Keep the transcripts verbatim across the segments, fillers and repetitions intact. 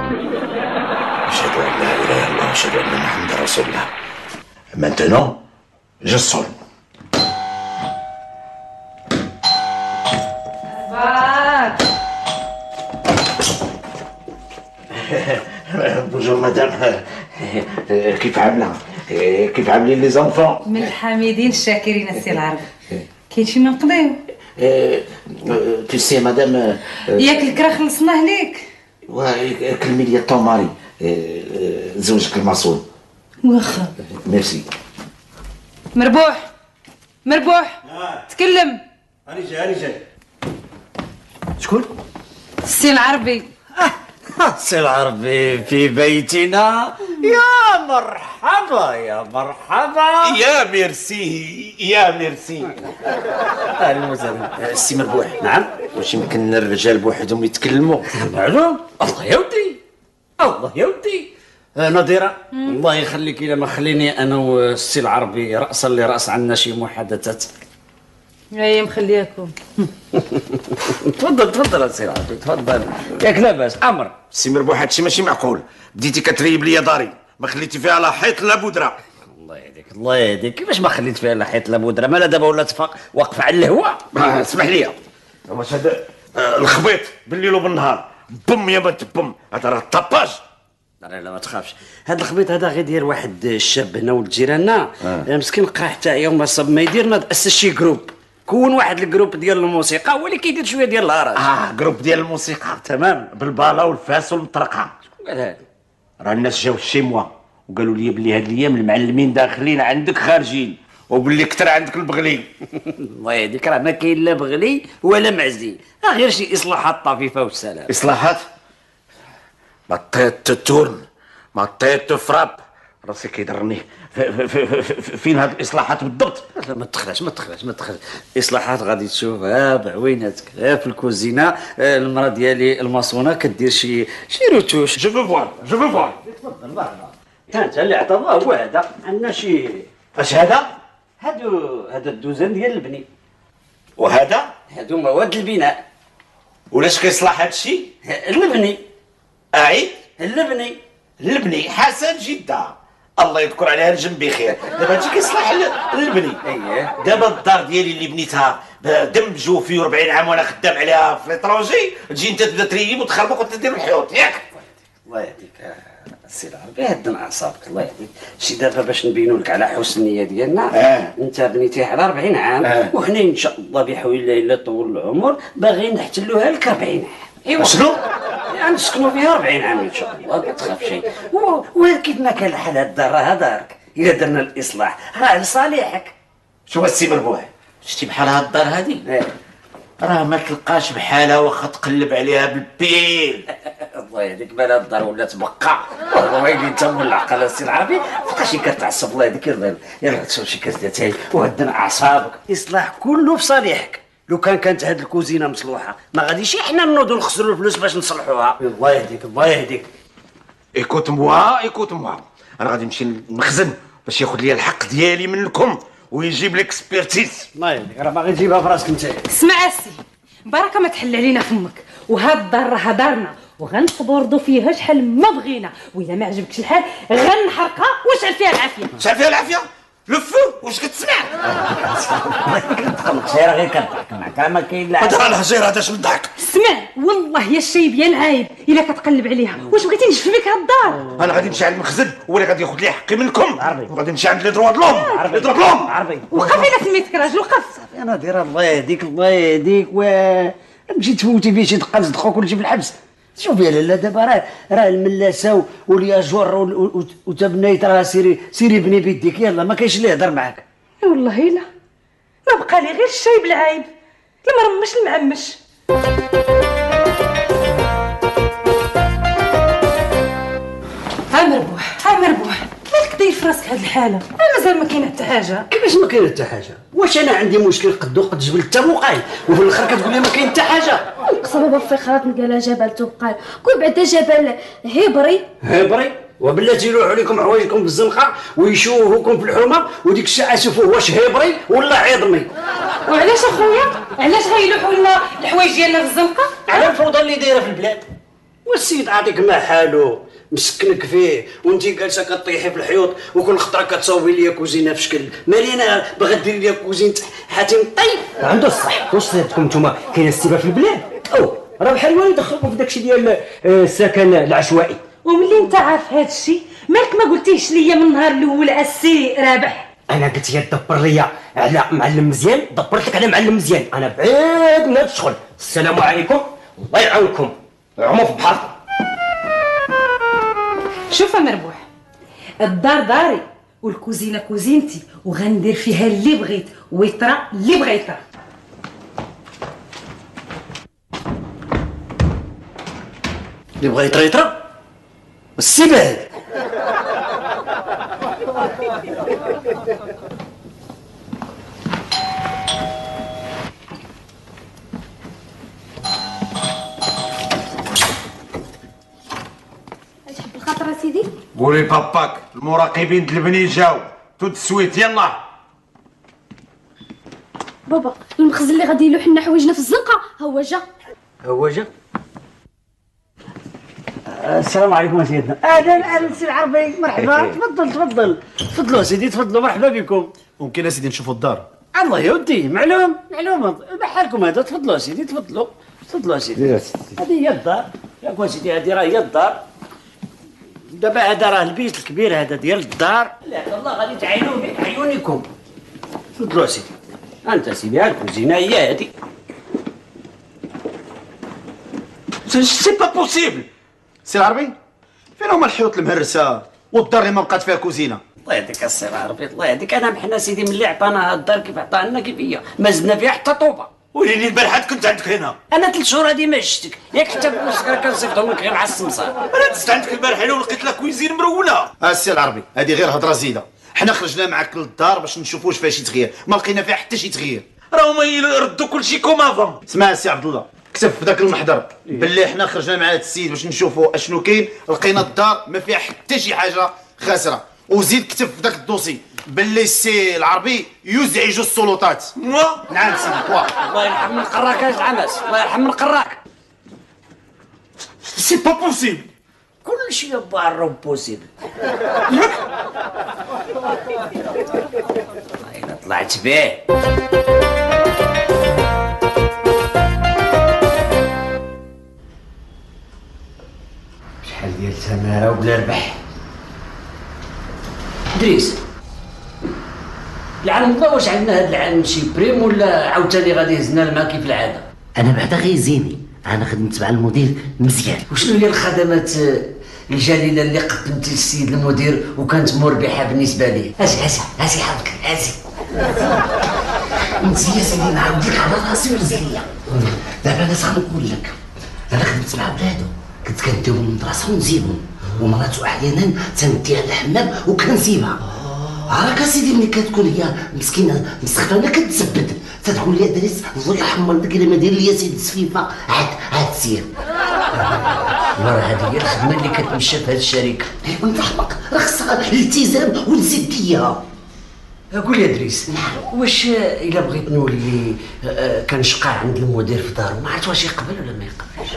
أشهد أن لا إله إلا الله وأشهد أن محمدا رسول الله. Maintenant, je sonne. بونجور مدام، كيف عاملة؟ كيف عاملين لي زونفون؟ من الحامدين الشاكرين السي العرب. كاين شي ما نقضيو؟ تو سي مدام، ياك الكرا خلصناه ليك. كلمي لي طون ماري زوجك المصون. واخا ميرسي. مربوح مربوح تكلم. هاني جاي هاني جاي. شكون؟ السي العربي. السي العربي في بيتنا. يا مرحبا يا مرحبا. يا ميرسي يا ميرسي. اهلا وسهلا. السي مربوح. نعم. واش يمكن الرجال بوحدهم يتكلموا؟ معلوم. الله يا ودي الله يا ودي. نضيرة الله يخليك، إلا ما خليني أنا والسي العربي رأسا لرأس عنا شي محادثات. اي مخلياكم. تفضل تفضل السي العربي تفضل. ياك لاباس أمر. السي مربوح هادشي ماشي معقول، بديتي كتريب ليا داري، ما خليتي فيها لا حيط لا بودره. الله يهديك الله يهديك، كيفاش ما خليت فيها لا حيط لا بودره؟ مالا دابا ولا تفاق واقفه على الهواء. اسمح لي، واش هذا الخبيط بالليل وبالنهار بم يا بنت بم، هذا راه طاباج. لا لا ما تخافش، هذا الخبيط هذا غير ديال واحد الشاب هنا ولد جيراننا. آه. مسكين لقى حتى يوم صاب ما يدير ناض اسس شي جروب، كون واحد الجروب ديال الموسيقى هو اللي كيدير شويه ديال الهرج. اه جروب ديال الموسيقى تمام، بالبالا والفاس والمطرقه. شكون قال هذا؟ راه الناس جاو شي موا وقالوا لي بلي هاد الايام المعلمين داخلين عندك خارجين، وباللي كثر عندك البغلي. الله يهديك راه ما كاين لا بغلي ولا معزي، غير شي اصلاحات طفيفه والسلام. اصلاحات؟ ما طيت تورن ما طيت فراب، راسي كيضرني. فين هاد الاصلاحات بالضبط؟ لا ما تخلاش ما تخلاش ما تخلاش. اصلاحات غادي تشوفها بعويناتك في الكوزينه. المراه ديالي الماسونه كدير شي شي روتوش. جو فو فوار جو فو فوار. تفضل الله الله. انت اللي عطا الله هو هذا. عندنا شي اش هذا؟ هادو هذا الدوزان ديال البني، وهذا هادو مواد البناء. ولاش كيصلح هادشي؟ اللبني. اعيد. اللبني اللبني حسن جدا، الله يذكر عليها الجنب بخير. دابا هادشي كيصلح اللبني. اييه. دابا الدار ديالي اللي بنيتها دم جوفي وربعين عام وانا خدام عليها في ليترونجي، تجي انت تبدا تريب وتخربق وتدير الحيوط ياك. الله يهديك السي العربي، هدن اعصابك الله يهديك. شي دابا باش نبينوا لك على حسن النيه ديالنا. آه. انت بنيتيه على أربعين عام. آه. وحنا ان شاء الله بحول الله الا طول العمر باغيين نحتلوها لك أربعين عام. ايوا شنو؟ يعني نسكنوا فيها أربعين عام ان شاء الله، ما تخاف شيء. وكيف ما كان الحال هاد الدار راها دارك، الا درنا الاصلاح راه لصالحك. شوف السي مربوح، شتي بحال هاد الدار هادي؟ آه. راه ما تلقاش بحالها واخا تقلب عليها بالبيل. الله يهديك مال هاد الدار ولات بقع. والله ويلي انت مولع على السي العربي، بقى شي كتعصب الله يهديك. يلا يلا تشرب شي كاس ديال تاي وهدن اعصابك. اصلاح كله في صالحك. لو كان كانت هاد الكوزينه مصلوحه ما غاديش حنا نوضوا نخسروا الفلوس باش نصلحوها. الله يهديك الله يهديك. ايكوت موا ايكوت موا، انا غادي نمشي للمخزن باش ياخذ لي الحق ديالي منكم ويجيب ليكسبيرتيز. الله يهديك راه باغي تجيبها في راسك انت. اسمع السي بركه ما تحل علينا فمك، وهاد الدار راها دارنا وغنقبردوا فيها شحال ما بغينا، واذا ما عجبكش الحال غنحرقها وشعل فيها العافيه. شعل فيها العافيه؟ لو فو واش كتسمع؟ الخير غير كنضحك معاك ما كاين لا. هذا الهجير هذا اش من ضحك؟ اسمع والله يا الشايب يا العايب الا كتقلب عليها، واش بغيتي نجف بك هاد الدار؟ انا غادي نمشي عند المخزن هو اللي غادي ياخذ لي حقي منكم. عربي. وغادي نمشي عند لي دروا دلوم لي دروا دلوم. عربي وقف الا سميتك راجل وقف. صافي انا دايره الله يهديك الله يهديك. و تمشي تفوتي فيه شي دقه تصدق خوك ولا في الحبس. شوفي يا لاله دابا راه راه الملاسه والياجور وتبنيت راه سيري سيري بني بيديك. يلا ما كاينش اللي يهضر معاك. اي والله الا ما بقى لي غير الشايب العايب المرمش المعمش. ها مربوح ها مربوح، مالك داير في راسك هاد الحاله؟ انا مازال ما كاين حتى حاجه. كيفاش ما كاين حتى حاجه؟ واش انا عندي مشكل قدو قد جبل حتى موقعي وفي الاخر كتقول لي ما كاين حتى حاجه؟ اقسم بابا في خرات قال جبل تبقال كل بعدا جبل هبري هبري وبلاتي يلوحوا لكم حوايجكم في الزنقه ويشوفوكم في الحومه وديك الساعه شوفوا واش هبري ولا عظمي. وعلاش اخويا علاش غيلوحوا لنا الحوايج ديالنا في الزنقه؟ على الفوضى اللي دايره في البلاد. والسيد عاطيك ما حالو مسكنك فيه وانت جالسه كطيحي في الحيوط وكل خطره كتصوبي لي كوزينه في شكل مالينا باغا ديري لي كوزينه حاتم طيب. عنده الصح. واش صيدكم نتوما كاين السيبه في البلاد؟ او راه بحال الوالد يدخلكم في داكشي ديال السكن العشوائي. وملي انت عارف هذا الشيء مالك ما قلتيش ليا من النهار الاول السي رابح؟ انا قلت لك دبر ليا على معلم مزيان، دبرت لك على معلم مزيان. انا بعيد من هذا الشغل. السلام عليكم، الله يعاونكم، عمو في بحركم. شوف مربوح، الدار داري والكوزينه كوزينتي وغندير فيها اللي بغيت ويطرا اللي بغا يطرا. اللي بغا يطرا يطرا السي بعد. تحب الخاطر سيدي؟ قولي لباباك المراقبين د البني جاو تو تسويت يلا. بابا المخزن اللي غادي يلوح لنا حوايجنا في الزنقه هو جا. هو جا. السلام عليكم سيدنا. اهلا اهلا سي العربي، مرحبا. تفضل تفضل تفضلوا سيدي تفضلوا، مرحبا بكم. ممكن يا سيدي نشوفوا الدار؟ الله يودي معلوم معلوم بحالكم هذا. تفضلوا سيدي تفضلوا تفضلوا سيدي. هذه هي الدار ياك سيدي، هذه راه هي الدار. دابا هذا راه البيت الكبير هذا ديال الدار. لا الله غادي تعينوا بعيونكم. تفضلوا سيدي. انت سيدي ها الكوزينه هي هذه. سي با بوسيبل. سي العربي فين هما الحيوط المهرسه والدار اللي ما بقات فيها كوزينه؟ الله يهديك السي العربي، الله يهديك. انا محنا سيدي ملي عطانا هاد الدار كيف عطانا كيف هي، ما زدنا فيها حتى طوبه. وليني البارحه كنت عندك هنا. انا ثلاث شهور هادي ما شفتك، ياك حتى فلوسك راه كنصيفطهم لك غير مع السمسار. انا دزت عندك البارحه ولقيت لك كويزين مرونه. السي العربي هذه غير هضره زيده. حنا خرجنا معاك للدار باش نشوفوا واش فيها شي تغيير، ما لقينا فيها حتى شي تغيير. راهما يردوا كل شيء كوم افون. اسمع السي عبد الله، كتب في ذاك المحضر باللي حنا خرجنا مع هذا السيد باش نشوفوا اشنو كاين، لقينا الدار ما فيها حتى شي حاجه خاسره. وزيد كتب في ذاك الدوسي باللي السي العربي يزعج السلطات. موا نعم سيدي توا. الله يرحم من قراك يا العماس، الله يرحم من قراك. سي با بوسيبل. كل شيء بار بوسيبل. انا طلعت به. شحال ديال التماره وبلا ربح. دريس العام الماضي واش عندنا هذا العام شي بريم ولا عاوتاني غادي يهزنا الماء كيف العاده؟ انا بعدا غيزيني، انا خدمت مع المدير مزيان. وشنو هي الخدمات الجليله اللي قدمتي للسيد المدير وكانت مربحه بالنسبه ليه؟ اجي اجي اجي حاولك اجي. انت يا سيدي نعاودك على راسي ورزقيا. دابا انا غنقول لك، انا خدمت مع ولادو، كنت كنديهم للمدرسه ونزيدهم، ومرات احيانا تنديها للحمام وكنسيبها. عراك اسيدي ملي كتكون هي مسكينه مسخفانه كتزبد، تتقول لي دريس الله يرحم والديك الا ما دير لي سيدي السفيفه عاد عاد سير. راه هذه هي الخدمه اللي كتمشى في هذه الشركه. ايوا انت حمق، راه خصها الالتزام والجديه. قول يا دريس، واش الا بغيت نولي كنشقى عند المدير في دارو، ما عرفت واش يقبل ولا ما يقبلش؟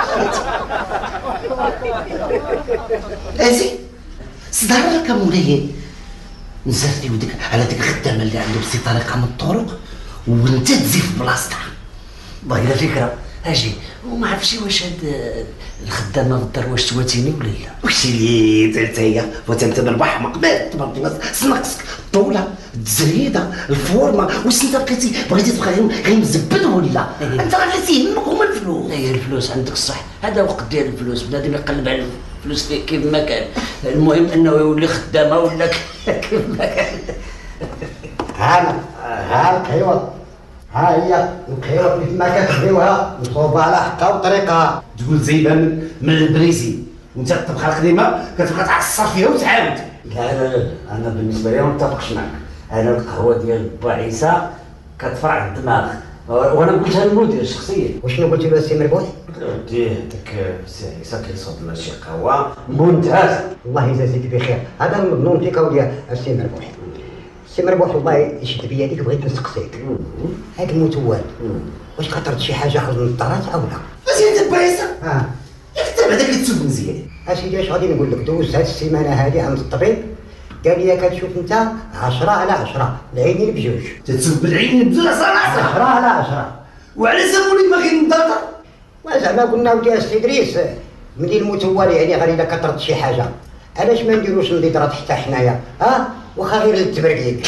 ازي صدر لك مولاي، نزلتي وديك على ديك الخدامه اللي عنده شي طريقه من الطرق وانت تزي في بلاصتها. والله الا فكره. اجي وما عرفتش واش هاد الخدامه في الدار واش تواتيني ولا لا. واش اللي درت هي وانت مربح مقبل تبارك الله، سنقصك الطوله التزريده الفورمه. واش انت بقيتي بغيتي تبقى غير مزبد ولا انت راه اللي تيهمك هما الفلوس؟ هي الفلوس عندك الصح، هذا وقت ديال الفلوس بنادم يقلب على الفلوس كيف ما كان. المهم انه يولي خدامه ولا كيف ما كان. ها ها الكيوط، ها هي الكيوط مثل ما كتخديوها مصوبه على حقها وطريقها، تقول زايده من من البريزي، وانت الطبخه القديمه كتبقى تعصر فيها وتعاود. لا لا لا انا بالنسبه لي ما نتفقش معك. انا القهوه ديال با عيسى كتفرع الدماغ، وانا قلتها للمدير شخصيا. وشنو قلتي له السي مربوح؟ قلت له وديه هذاك السي عيسى كيصوب لنا شي قهوه ممتازه. الله يجازيك بخير، هذا مظنون فيك اولياء السي مربوح. السي مربوح الله يشد بيديك، بغيت نسقسيك هذا المتوال واش كترد شي حاجه خرج من الطرات او لا؟ زيد با عيسى، اه انت بعدا اللي تسب مزيان. اسيدي اش غادي نقول لك، دوزت هاد السيمانه هادي عند الطبيب قال لي كتشوف انت عشرة على عشرة العينين بجوج. تتسب العين بجوج عشرة على عشرة. عشرة على عشرة. وعلى سموني باغي ندرطر. وزعما قلنا ودي اسي ادريس ملي المتولي يعني غير الا كثرت شي حاجه علاش ما نديروش نضيدرات حتى حنايا ها واخا غير للتبرقيق.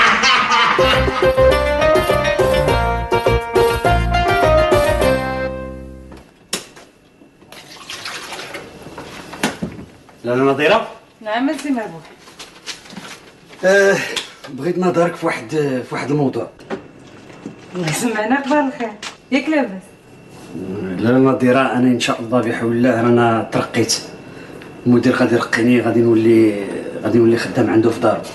لاله نظيره. نعم السي مربوح. آه بغيت نهضرك في واحد في واحد الموضوع. الله يسمعنا اخبار الخير، ياك لاباس؟ لاله نظيره انا ان شاء الله بحول الله رانا ترقيت، المدير غادي يرقيني، غادي نولي غادي نولي خدام عنده في دارو.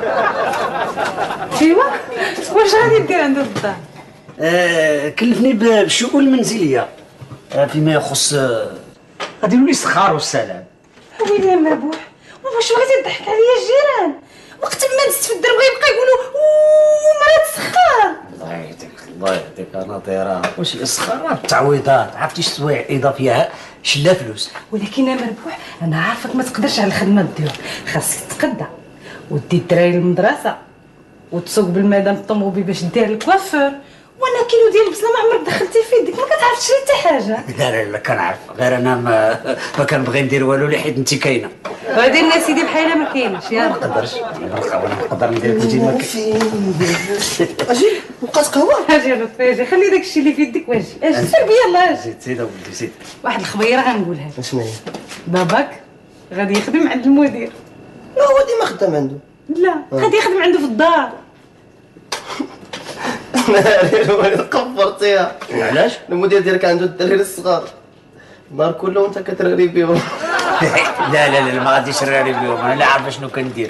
ايوا واش غادي دير عنده في الدار؟ آه كلفني بالشؤون المنزليه آه فيما يخص آه غادي نولي سخار والسلام. ويلي يا مربوح واش بغيتي تضحك عليا الجيران؟ وقت ما نزت في الدار بغا يبقى يقولوا مرات سخار. الله يهديك الله يهديك يا نظيره، واش السخار التعويضات عرفتي السوايع الاضافيه شلا فلوس. ولكن يا مربوح انا عارفك ما تقدرش على الخدمه ديالك، خاصك تتقدى ودي الدراري للمدرسه وتسوق بالمدام الطوموبيل باش دير الكوافور، وانا كيلو ديال البصله ما عمرك دخلتي في يدك ما كتعرف تشري حتى حاجه. لا لا لا كنعرف، غير انا ما ما كنبغي ندير والو اللي حيت انت كاينه. غادي الناس سيدي بحالها ما كاينش يا ما نقدرش وانا نقدر ندير انت ما اجي بقات قهوه. اجي لطفي اجي خلي داك الشيء اللي في يدك واجي اجي سير بيا الله اجي. زيد زيد اولدي زيد. واحد الخبيره غنقولها لك، اسمعي باباك غادي يخدم عند المدير. لا هو ديما خدام عنده. لا غادي يخدم عنده في الدار. ناري قفرتيها. علاش؟ المدير ديالك عنده الدراري الصغار النهار كله وانت كتراري بهم. لا لا لا ما غاديش نراري بهم، انا لا عارف شنو كندير.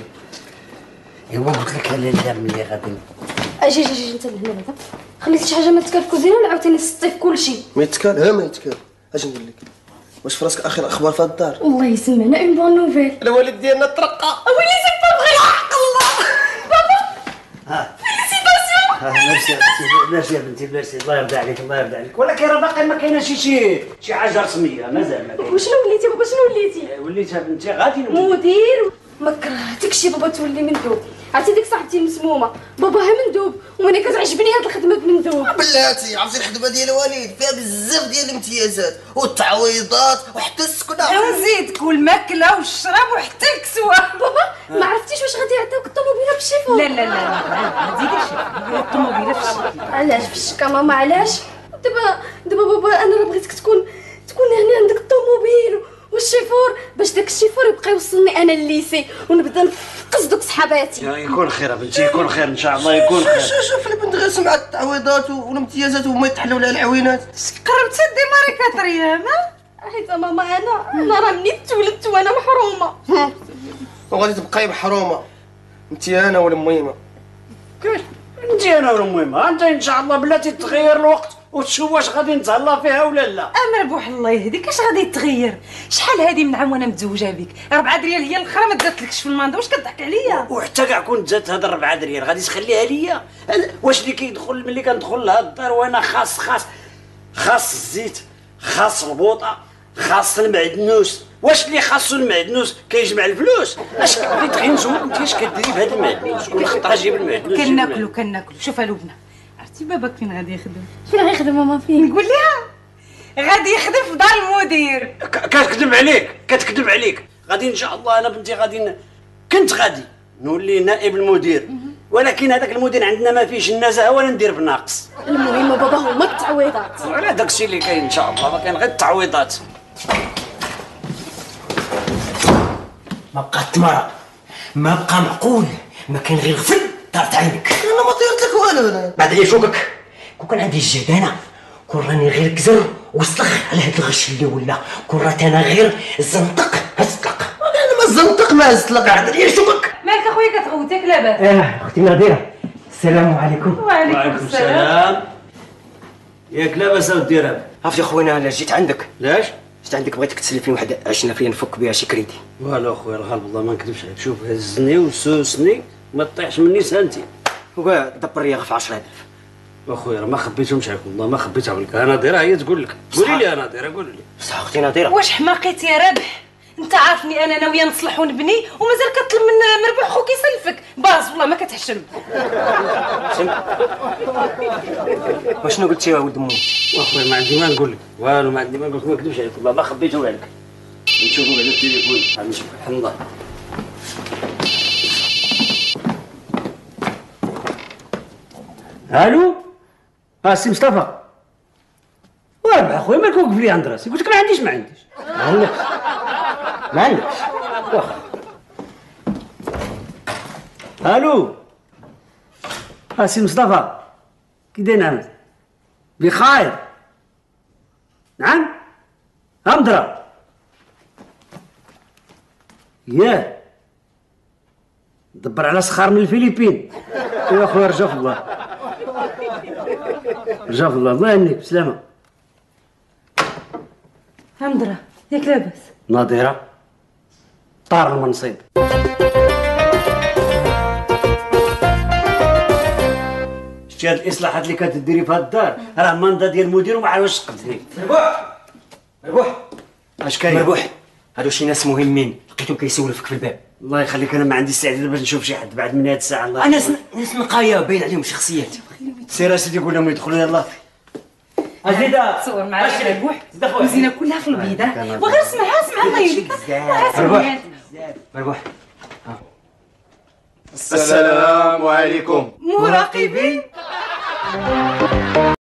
ايوا قلت لك لا لا ملي غادي اجي اجي اجي انت لهنا بعدا خليتي شي حاجه ما تكال في الكوزينه ولا عاوتاني سطي في كلشي؟ ما يتكال ها ما يتكال. اش نقول لك، واش في راسك اخر اخبار في الدار؟ الله يسمعنا اون بون نوفيل. الوالد ديالنا ترقى. ويلي سي با بغي الله بابا ها فيليسيتاسيون. ميرسي ميرسي يا بنتي ميرسي، الله يرضى عليك الله يرضى عليك، ولكن راه باقي ما كايناش شي شي حاجه رسميه مازال ما كاين. وشنو وليتي بابا شنو وليتي؟ وليت يا بنتي غادي نولي مدير. ما كرهتكش بابا تولي مندوب، عرفتي ديك صاحبتي المسمومه باباها مندوب وانا كتعجبني هاد الخدمه بمندوب. بلاتي عرفتي الخدمه ديال الوالد فيها بزاف ديال الامتيازات والتعويضات وحتى السكنه وزيدك والماكله والشراب وحتى الكسوه. بابا ما عرفتيش واش غادي يعطيوك الطوموبيله بالشيفون؟ لا لا لا ما تزيديش الطوموبيله في الشكل. علاش في الشكا ماما علاش؟ دابا دابا بابا انا راه بغيتك تكون تكون هنا عندك الطوموبيل والشيفور باش داك الشيفور يبقى يوصلني انا لليسي ونبدا نفقس دوك صحاباتي. يكون خير يا بنتي يكون خير ان شاء الله يكون خير. شوف شوف البنت غير سمعت التعويضات والامتيازات وما يتحلوا لها العوينات. قربت تدي ماري كاتريام. حيت ماما انا انا راه مني تولدت وانا محرومه. وغادي تبقاي محرومه انت انا ولا المهمه. كيف انت انا ولا المهمه انت ان شاء الله بلاتي تغير الوقت وتشوف واش غادي نتهلا فيها ولا لا. مربوح الله يهديك اش غادي يتغير؟ شحال هادي من عام وانا متزوجه بك، ربعة دريال هي الاخرى ما داتلكش في الماندا، واش كضحك عليا؟ وحتى كاع كنت زادت هاد الربعة دريال غادي تخليها ليا؟ واش اللي كيدخل ملي كندخل لهاد الدار وانا خاص خاص خاص الزيت خاص البوطه خاص المعدنوس، واش اللي خاصو المعدنوس كيجمع الفلوس؟ اش بغيت غير نسولك انت اش كديري بهذا المعدنوس؟ كل خطره جيب المعدنوس. كناكلو كناكلو. شوف لبنى عرفتي باباك فين غادي يخدم؟ فين غيخدم ماما فين؟ نقول لها غادي يخدم في دار المدير. كتكذب عليك كتكذب عليك. غادي ان شاء الله انا بنتي غادي ن... كنت غادي نولي نائب المدير، ولكن هذاك المدير عندنا ما فيهش النزاهه ولا ندير بالناقص. المهم بابا هما التعويضات. على داك الشيء اللي كاين ان شاء الله ما كاين غير التعويضات. ما بقى التمارة ما بقى معقول ما كان غير غفل طارت عينك. انا ما طيرت لك والو انا بعد اللي يشوفك كون كان عندي الجبانه كون راني غير كزر وسلخ على هاد الغش اللي ولا كون رات انا غير زنطق هسطلق. انا ما زنطق ما زطلق بعد اللي يشوفك. مالك اخويا كتغوتك لاباس؟ اه اختي نادره السلام عليكم. وعليكم السلام. ياك لاباس اودي راه؟ عرفتي خويا انا جيت عندك لاش؟ جيت عندك بغيتك تسلف لي واحد عشرين فيا نفك بها شي كريدي. والو اخويا الغالب الله ما نكذبش عليك، شوف هزني وسوسني ما تطيحش مني سنتي. هو دبر لي غف عشرة آلاف. اخويا راه ما خبيتهمش عليك، والله ما خبيتها لك. انا نادره هي تقول لك، قولي لي انا نادره قولي لي. بصح اختي نادره واش حماقيت يا رابح؟ انت عارفني انا ناويه نصلح ونبني ومازال كطلب من مربوح خوك يسلفك باز، والله ما كتحشم. واشنو قلتي يا ولد امي؟ اخويا ما عندي ما نقول لك والو، ما عندي ما نقول لك، ما نكذبش عليك والله ما خبيتهم عليك. نشوفوا على التليفون غادي نشوف الحمد لله. الو اه سي مصطفى. واربح اخويا مالك وقف لي عند راسي، قلت لك ما عنديش ما عنديش ما عندكش ما عندكش واخا. الو اه سي مصطفى كي داير نعمل؟ بخير. نعم همدرة ياه دبر على سخار من الفلبين. يا اخويا رجا في الله رجا في الله، الله يهنيك بسلامة. همدرة ياك لاباس؟ ناظرة طار المنصب. شتي هاد الاصلاحات اللي كتديري في هاد الدار راه ماندا ديال المدير وما عرفش تقدري. مربوح مربوح اش كاين؟ مربوح هادو شي ناس مهمين لقيتهم كيسولوا فيك في الباب. الله يخليك انا ما عندي استعداد باش نشوف شي حد بعد من هاد الساعه. الله ناس ناس نقايه باين عليهم شخصيات. سير اسيدي قول لهم يدخلوا يلاه. ازيدا تصور معايا مربوح مزينه كلها في البيضه، وغير اسمعها اسمعها الله يهديك. مربوح مربوح السلام عليكم مراقبين.